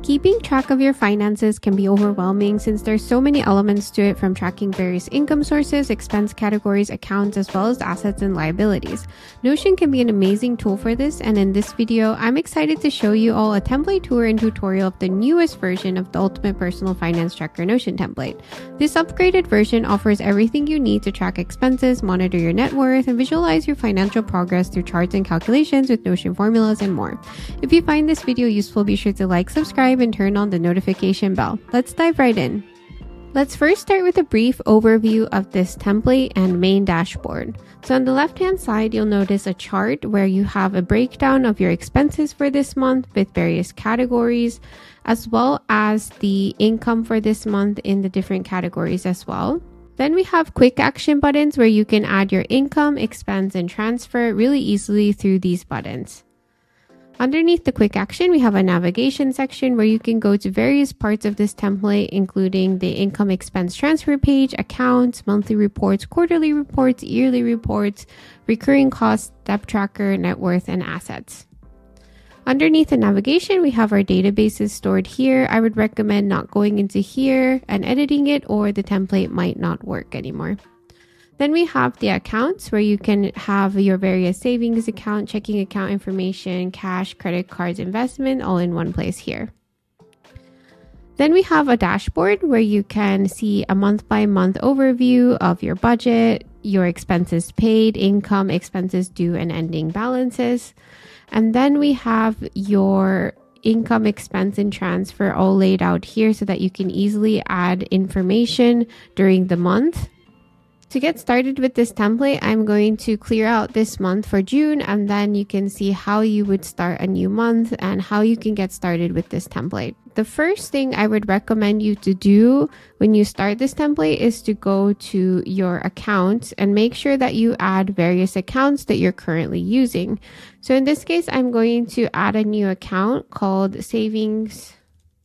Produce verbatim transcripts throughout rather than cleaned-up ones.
Keeping track of your finances can be overwhelming since there's so many elements to it, from tracking various income sources, expense categories, accounts, as well as assets and liabilities. Notion can be an amazing tool for this, and in this video, I'm excited to show you all a template tour and tutorial of the newest version of the Ultimate Personal Finance Tracker Notion template. This upgraded version offers everything you need to track expenses, monitor your net worth, and visualize your financial progress through charts and calculations with Notion formulas and more. If you find this video useful, be sure to like, subscribe, and turn on the notification bell. Let's dive right in. Let's first start with a brief overview of this template and main dashboard. So on the left hand side, you'll notice a chart where you have a breakdown of your expenses for this month with various categories, as well as the income for this month in the different categories as well. Then we have quick action buttons where you can add your income, expense, and transfer really easily through these buttons. Underneath the quick action, we have a navigation section where you can go to various parts of this template, including the income expense transfer page, accounts, monthly reports, quarterly reports, yearly reports, recurring costs, debt tracker, net worth, and assets. Underneath the navigation, we have our databases stored here. I would recommend not going into here and editing it, or the template might not work anymore. Then we have the accounts where you can have your various savings account, checking account information, cash, credit cards, investment, all in one place here. Then we have a dashboard where you can see a month by month overview of your budget, your expenses paid, income, expenses due, and ending balances. And then we have your income, expense, and transfer all laid out here so that you can easily add information during the month. To get started with this template, I'm going to clear out this month for June, and then you can see how you would start a new month and how you can get started with this template. The first thing I would recommend you to do when you start this template is to go to your accounts and make sure that you add various accounts that you're currently using. So in this case, I'm going to add a new account called Savings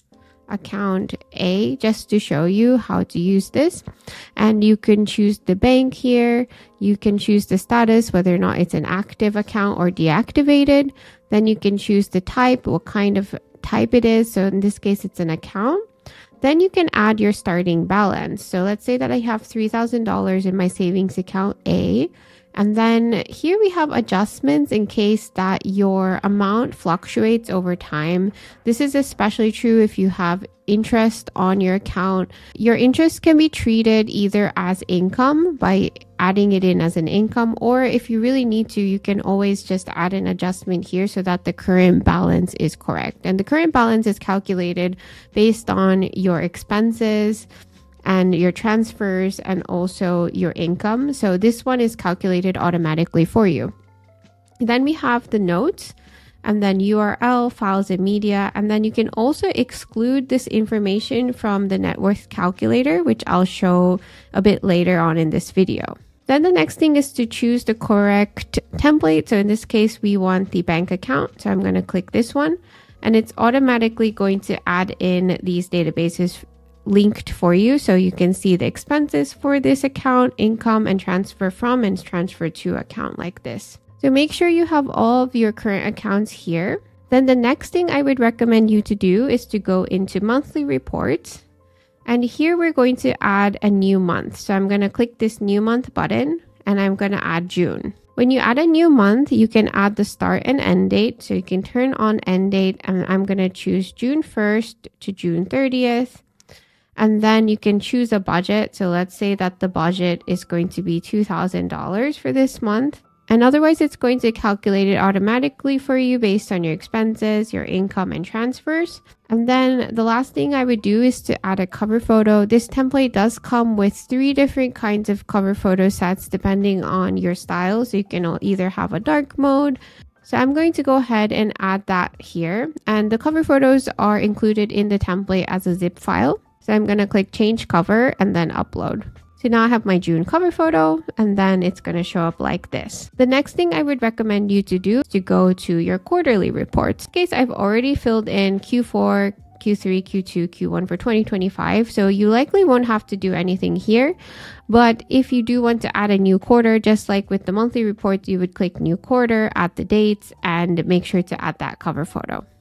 Account A, just to show you how to use this. And you can choose the bank here. You can choose the status, whether or not it's an active account or deactivated. Then you can choose the type, what kind of type it is. So in this case, it's an account. Then you can add your starting balance. So let's say that I have three thousand dollars in my savings account A. And then here we have adjustments in case that your amount fluctuates over time. This is especially true if you have interest on your account. Your interest can be treated either as income by adding it in as an income, or if you really need to, you can always just add an adjustment here so that the current balance is correct. And the current balance is calculated based on your expenses and your transfers and also your income. So this one is calculated automatically for you. Then we have the notes, and then U R L, files, and media. And then you can also exclude this information from the net worth calculator, which I'll show a bit later on in this video. Then the next thing is to choose the correct template. So in this case, we want the bank account. So I'm going to click this one, and it's automatically going to add in these databases linked for you, so you can see the expenses for this account, income, and transfer from and transfer to account like this. So make sure you have all of your current accounts here. Then the next thing I would recommend you to do is to go into monthly reports, and here we're going to add a new month. So I'm going to click this new month button, and I'm going to add June. When you add a new month, you can add the start and end date. So you can turn on end date, and I'm going to choose June first to June thirtieth. And then you can choose a budget. So let's say that the budget is going to be two thousand dollars for this month. And otherwise, it's going to calculate it automatically for you based on your expenses, your income, and transfers. And then the last thing I would do is to add a cover photo. This template does come with three different kinds of cover photo sets depending on your style. So you can either have a dark mode. So I'm going to go ahead and add that here. And the cover photos are included in the template as a zip file. So I'm going to click change cover and then upload. So now I have my June cover photo, and then it's going to show up like this. The next thing I would recommend you to do is to go to your quarterly reports. In case I've already filled in Q four, Q three, Q two, Q one for twenty twenty-five. So you likely won't have to do anything here. But if you do want to add a new quarter, just like with the monthly reports, you would click new quarter, add the dates, and make sure to add that cover photo.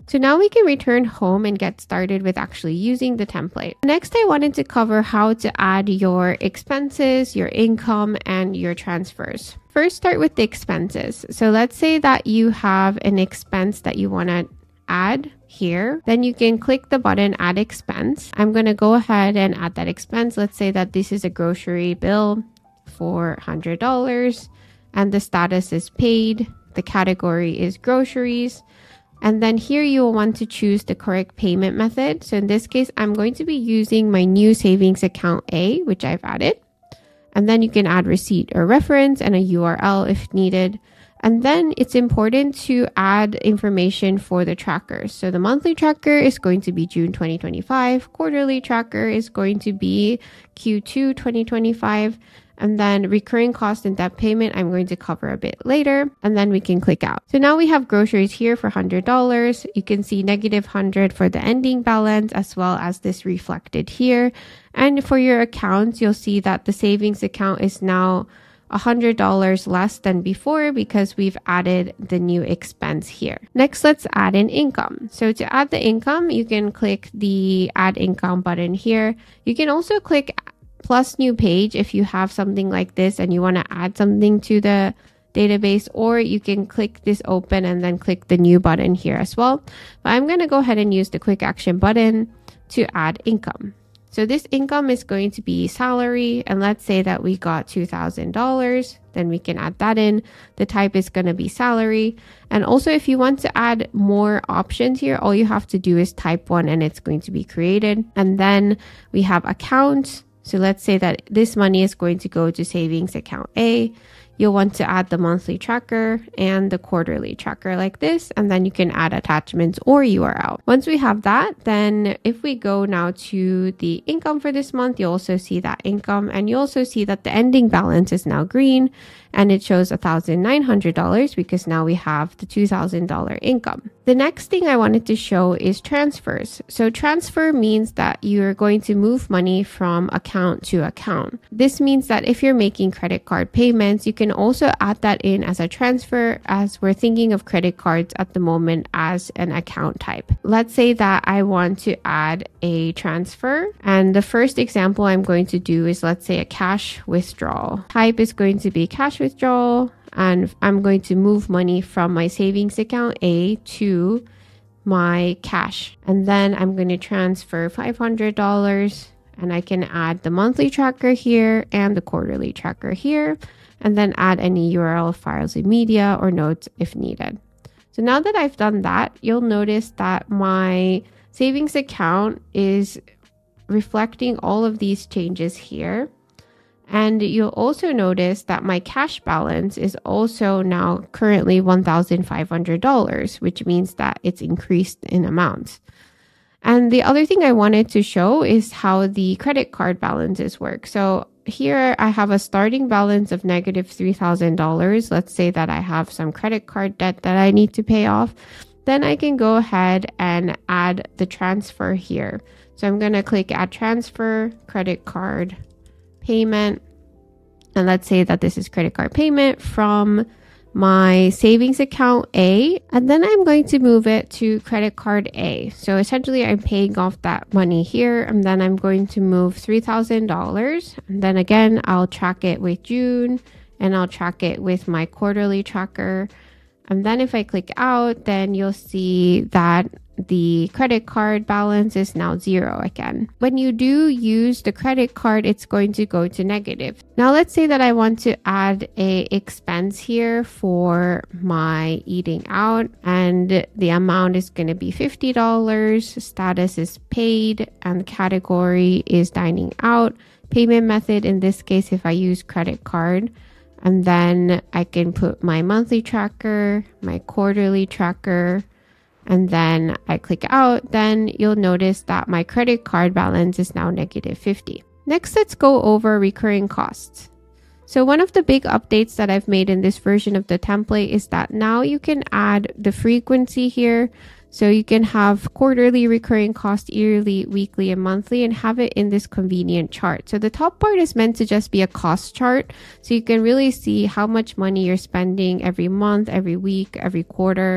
So now we can return home and get started with actually using the template. Next, I wanted to cover how to add your expenses, your income, and your transfers. First, start with the expenses. So let's say that you have an expense that you want to add here. Then you can click the button add expense. I'm going to go ahead and add that expense. Let's say that this is a grocery bill for one hundred dollars and the status is paid. The category is groceries. And then here you will want to choose the correct payment method. So in this case, I'm going to be using my new savings account A, which I've added. And then you can add receipt or reference and a U R L if needed. And then it's important to add information for the trackers. So the monthly tracker is going to be June twenty twenty-five. Quarterly tracker is going to be Q two twenty twenty-five. And then recurring cost and debt payment, I'm going to cover a bit later. And then we can click out. So now we have groceries here for one hundred dollars. You can see negative one hundred for the ending balance, as well as this reflected here. And for your accounts, you'll see that the savings account is now one hundred dollars less than before because we've added the new expense here. Next, let's add an income. So to add the income, you can click the add income button here. You can also click plus new page if you have something like this and you want to add something to the database, or you can click this open and then click the new button here as well. But I'm going to go ahead and use the quick action button to add income. So this income is going to be salary, and let's say that we got two thousand dollars, then we can add that in. The type is going to be salary. And also if you want to add more options here, all you have to do is type one and it's going to be created. And then we have account. So let's say that this money is going to go to savings account A. You'll want to add the monthly tracker and the quarterly tracker like this, and then you can add attachments or U R L. Once we have that, then if we go now to the income for this month, you'll also see that income, and you also see that the ending balance is now green and it shows one thousand nine hundred dollars because now we have the two thousand dollars income. The next thing I wanted to show is transfers. So transfer means that you're going to move money from account to account. This means that if you're making credit card payments, you can also add that in as a transfer, as we're thinking of credit cards at the moment as an account type. Let's say that I want to add a transfer, and the first example I'm going to do is, let's say, a cash withdrawal. Type is going to be cash withdrawal, and I'm going to move money from my savings account A to my cash. And then I'm going to transfer five hundred dollars, and I can add the monthly tracker here and the quarterly tracker here, and then add any U R L files in media or notes if needed. So now that I've done that, you'll notice that my savings account is reflecting all of these changes here. And you'll also notice that my cash balance is also now currently one thousand five hundred dollars, which means that it's increased in amount. And the other thing I wanted to show is how the credit card balances work. So here I have a starting balance of negative three thousand dollars. Let's say that I have some credit card debt that I need to pay off. Then I can go ahead and add the transfer here. So I'm going to click add transfer, credit card payment. And let's say that this is credit card payment from my savings account A, and then I'm going to move it to credit card A. So essentially I'm paying off that money here, and then I'm going to move three thousand dollars. And then again, I'll track it with June, and I'll track it with my quarterly tracker. And then if I click out, then you'll see that the credit card balance is now zero again. When you do use the credit card, it's going to go to negative. Now let's say that I want to add a expense here for my eating out, and the amount is going to be fifty dollars. Status is paid, and category is dining out. Payment method, in this case, if I use credit card, and then I can put my monthly tracker, my quarterly tracker, and then I click out, then you'll notice that my credit card balance is now negative fifty. Next, let's go over recurring costs. So one of the big updates that I've made in this version of the template is that now you can add the frequency here. So you can have quarterly recurring cost, yearly, weekly, and monthly, and have it in this convenient chart. So the top part is meant to just be a cost chart. So you can really see how much money you're spending every month, every week, every quarter.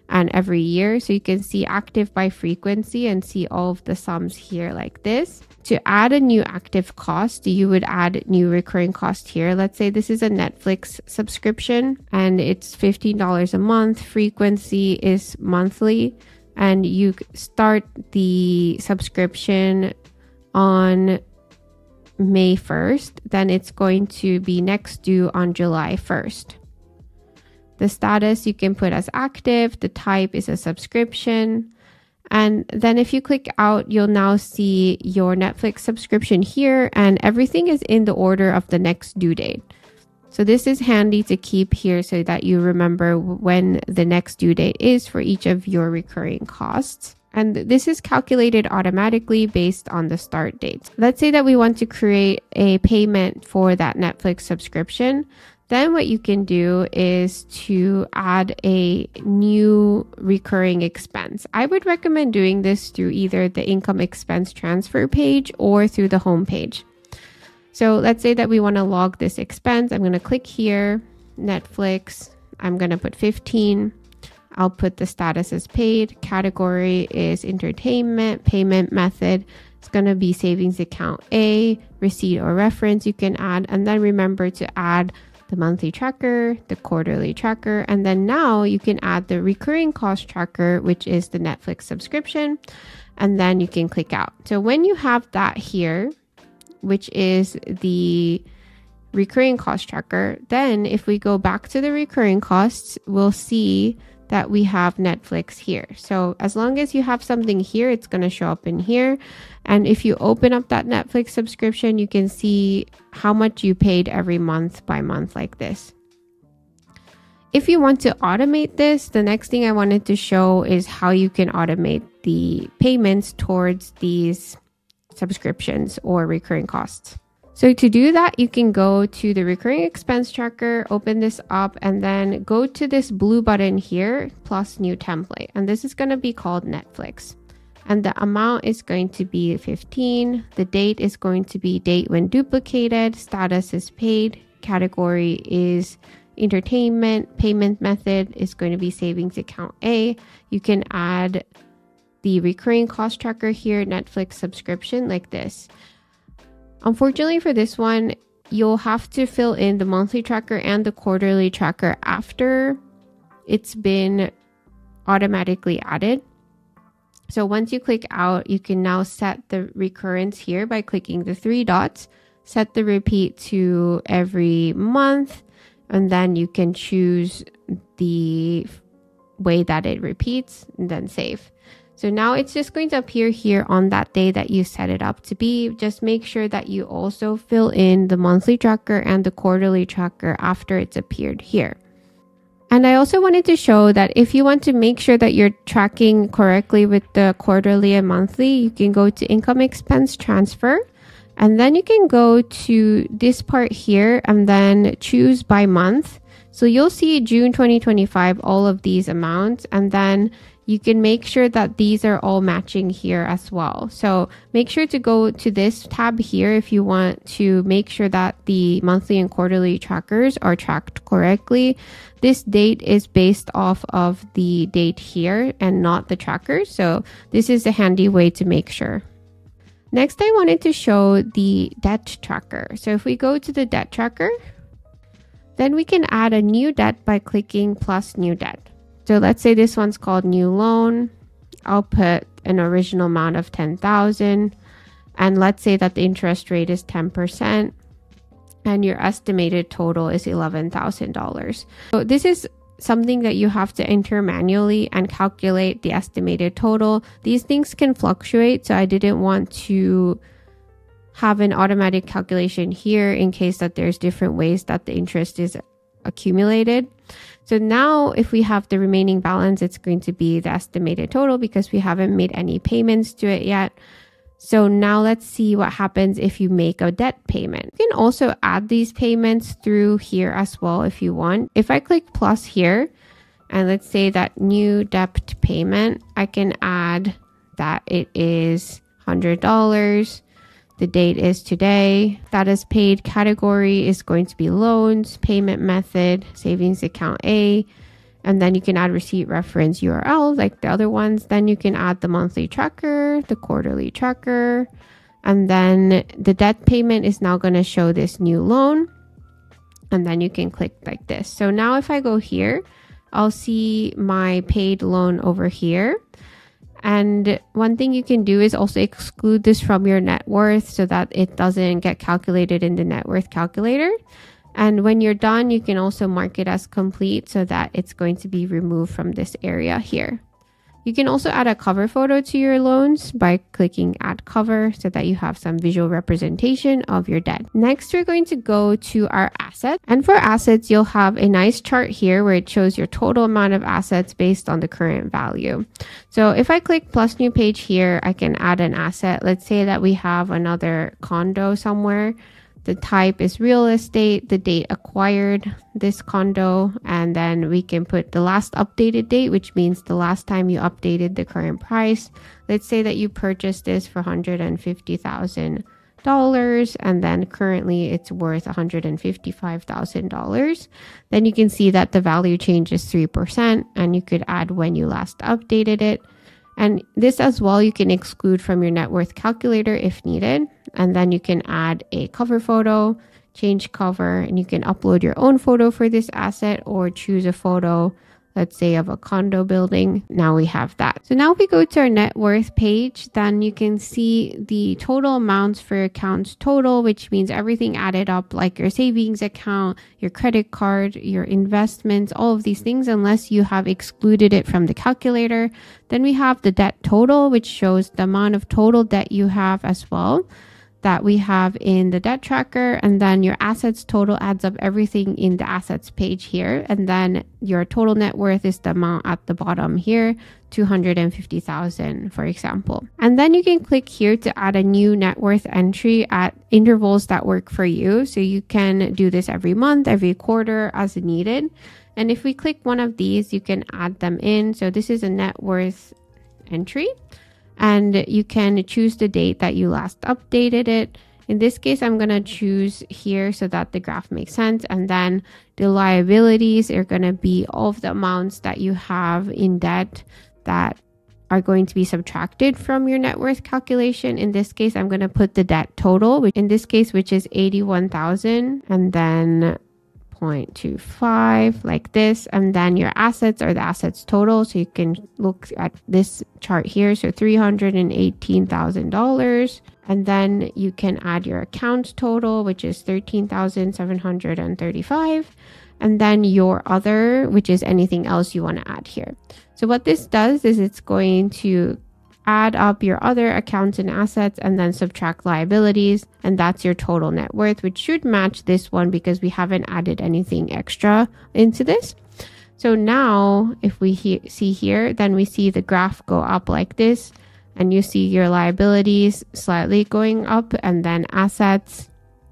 and every year. So you can see active by frequency and see all of the sums here like this. To add a new active cost, you would add new recurring cost here. Let's say this is a Netflix subscription and it's fifteen dollars a month. Frequency is monthly, and you start the subscription on May first. Then it's going to be next due on July first. The status you can put as active. The type is a subscription. And then if you click out, you'll now see your Netflix subscription here, and everything is in the order of the next due date. So this is handy to keep here so that you remember when the next due date is for each of your recurring costs. And this is calculated automatically based on the start date. Let's say that we want to create a payment for that Netflix subscription. Then what you can do is to add a new recurring expense. I would recommend doing this through either the income expense transfer page or through the home page. So let's say that we want to log this expense. I'm going to click here, Netflix. I'm going to put fifteen. I'll put the status as paid. Category is entertainment. Payment method is going to be savings account A. Receipt or reference you can add. And then remember to add the monthly tracker, the quarterly tracker, and then now you can add the recurring cost tracker, which is the Netflix subscription, and then you can click out. So when you have that here, which is the recurring cost tracker, then if we go back to the recurring costs, we'll see that we have Netflix here. So as long as you have something here, it's going to show up in here. And if you open up that Netflix subscription, you can see how much you paid every month by month like this. If you want to automate this, the next thing I wanted to show is how you can automate the payments towards these subscriptions or recurring costs. So to do that, you can go to the recurring expense tracker, open this up, and then go to this blue button here, plus new template. And this is going to be called Netflix. And the amount is going to be fifteen. The date is going to be date when duplicated. Status is paid. Category is entertainment. Payment method is going to be savings account A. You can add the recurring cost tracker here, Netflix subscription, like this. Unfortunately for this one, you'll have to fill in the monthly tracker and the quarterly tracker after it's been automatically added. So once you click out, you can now set the recurrence here by clicking the three dots, set the repeat to every month, and then you can choose the way that it repeats and then save. So now it's just going to appear here on that day that you set it up to be. Just make sure that you also fill in the monthly tracker and the quarterly tracker after it's appeared here. And I also wanted to show that if you want to make sure that you're tracking correctly with the quarterly and monthly, you can go to income expense transfer, and then you can go to this part here and then choose by month. So you'll see June twenty twenty-five, all of these amounts, and then you can make sure that these are all matching here as well. So make sure to go to this tab here if you want to make sure that the monthly and quarterly trackers are tracked correctly. This date is based off of the date here and not the tracker. So this is a handy way to make sure. Next, I wanted to show the debt tracker. So if we go to the debt tracker, then we can add a new debt by clicking plus new debt. So let's say this one's called new loan. I'll put an original amount of ten thousand. And let's say that the interest rate is ten percent. And your estimated total is eleven thousand dollars. So this is something that you have to enter manually and calculate the estimated total. These things can fluctuate, so I didn't want to have an automatic calculation here in case that there's different ways that the interest is accumulated. So now if we have the remaining balance, it's going to be the estimated total because we haven't made any payments to it yet. So now let's see what happens if you make a debt payment. You can also add these payments through here as well if you want. If I click plus here, and let's say that new debt payment, I can add that it is one hundred dollars. The date is today. That is paid. Category is going to be loans. Payment method, savings account A. And then you can add receipt reference U R L like the other ones. Then you can add the monthly tracker, the quarterly tracker, and then the debt payment is now going to show this new loan. And then you can click like this. So now if I go here, I'll see my paid loan over here. And one thing you can do is also exclude this from your net worth so that it doesn't get calculated in the net worth calculator. And when you're done, you can also mark it as complete so that it's going to be removed from this area here. You can also add a cover photo to your loans by clicking add cover so that you have some visual representation of your debt. Next, we're going to go to our assets. And for assets, you'll have a nice chart here where it shows your total amount of assets based on the current value. So if I click plus new page here, I can add an asset. Let's say that we have another condo somewhere. The type is real estate, the date acquired this condo, and then we can put the last updated date, which means the last time you updated the current price. Let's say that you purchased this for one hundred fifty thousand dollars and then currently it's worth one hundred fifty-five thousand dollars. Then you can see that the value changes three percent, and you could add when you last updated it. And this as well, you can exclude from your net worth calculator if needed. And then you can add a cover photo, change cover, and you can upload your own photo for this asset or choose a photo, let's say of a condo building. Now we have that. So now if we go to our net worth page, then you can see the total amounts for accounts total, which means everything added up, like your savings account, your credit card, your investments, all of these things, unless you have excluded it from the calculator. Then we have the debt total, which shows the amount of total debt you have as well, that we have in the debt tracker. And then your assets total adds up everything in the assets page here. And then your total net worth is the amount at the bottom here, two hundred fifty thousand, for example. And then you can click here to add a new net worth entry at intervals that work for you. So you can do this every month, every quarter as needed. And if we click one of these, you can add them in. So this is a net worth entry. And you can choose the date that you last updated it. In this case, I'm going to choose here so that the graph makes sense. And then the liabilities are going to be all of the amounts that you have in debt that are going to be subtracted from your net worth calculation. In this case, I'm going to put the debt total, which in this case, which is eighty-one thousand, and then zero point two five like this, and then your assets are the assets total. So you can look at this chart here, so three hundred eighteen thousand dollars, and then you can add your account total, which is thirteen thousand seven hundred thirty-five, and then your other, which is anything else you want to add here. So what this does is it's going to add up your other accounts and assets and then subtract liabilities, and that's your total net worth, which should match this one because we haven't added anything extra into this. So now if we he see here, then we see the graph go up like this, and you see your liabilities slightly going up, and then assets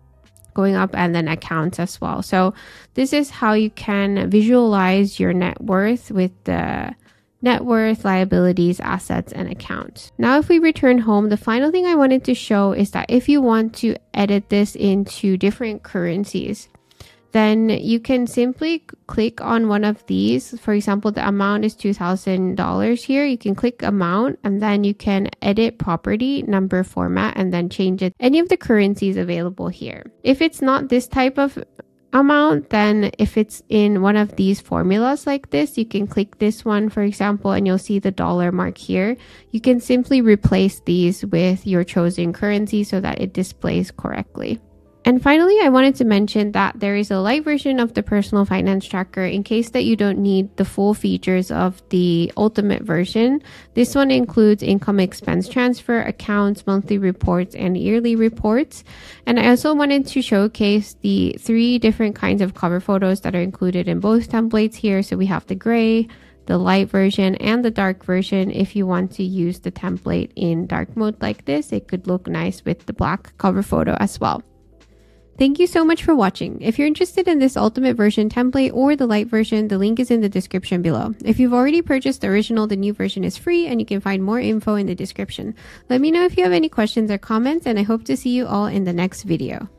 going up, and then accounts as well. So this is how you can visualize your net worth with the net worth, liabilities, assets, and accounts. Now, if we return home, the final thing I wanted to show is that if you want to edit this into different currencies, then you can simply click on one of these. For example, the amount is two thousand dollars here. You can click amount, and then you can edit property, number, format, and then change it any of the currencies available here. If it's not this type of amount, then if it's in one of these formulas like this, you can click this one, for example, and you'll see the dollar mark here. You can simply replace these with your chosen currency so that it displays correctly. And finally, I wanted to mention that there is a light version of the personal finance tracker in case that you don't need the full features of the ultimate version. This one includes income expense transfer, accounts, monthly reports, and yearly reports. And I also wanted to showcase the three different kinds of cover photos that are included in both templates here. So we have the gray, the light version, and the dark version. If you want to use the template in dark mode like this, it could look nice with the black cover photo as well. Thank you so much for watching. If you're interested in this ultimate version template or the light version, the link is in the description below. If you've already purchased the original, the new version is free, and you can find more info in the description. Let me know if you have any questions or comments, and I hope to see you all in the next video.